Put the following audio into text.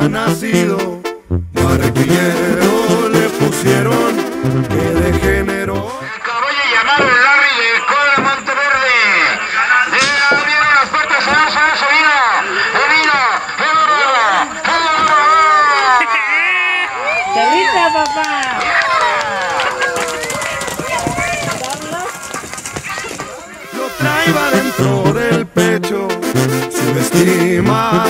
ha nacido. Barquillero le pusieron, que degeneró. El caballo llamado Larry de Cola Monteverde. Vieron las puertas, se vino. ¡Carrita, papá! Lo traía dentro del pecho, su estima